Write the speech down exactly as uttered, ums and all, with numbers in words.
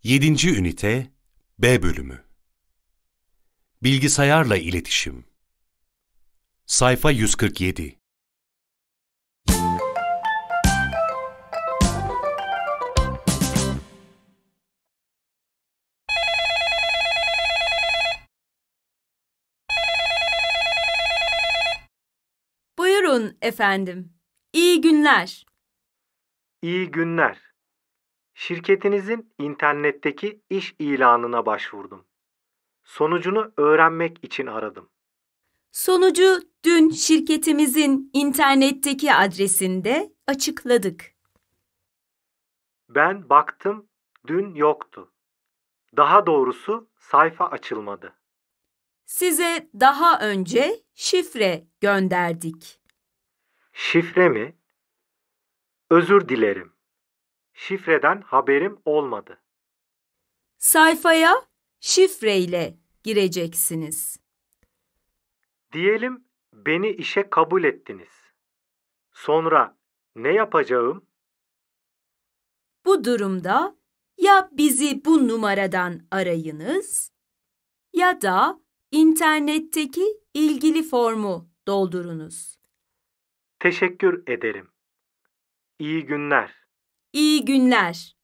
Yedinci Ünite B Bölümü Bilgisayarla İletişim Sayfa yüz kırk yedi. Buyurun efendim. İyi günler. İyi günler. Şirketinizin internetteki iş ilanına başvurdum. Sonucunu öğrenmek için aradım. Sonucu dün şirketimizin internetteki adresinde açıkladık. Ben baktım, dün yoktu. Daha doğrusu sayfa açılmadı. Size daha önce şifre gönderdik. Şifre mi? Özür dilerim. Şifreden haberim olmadı. Sayfaya şifreyle gireceksiniz. Diyelim beni işe kabul ettiniz. Sonra ne yapacağım? Bu durumda ya bizi bu numaradan arayınız ya da internetteki ilgili formu doldurunuz. Teşekkür ederim. İyi günler. İyi günler.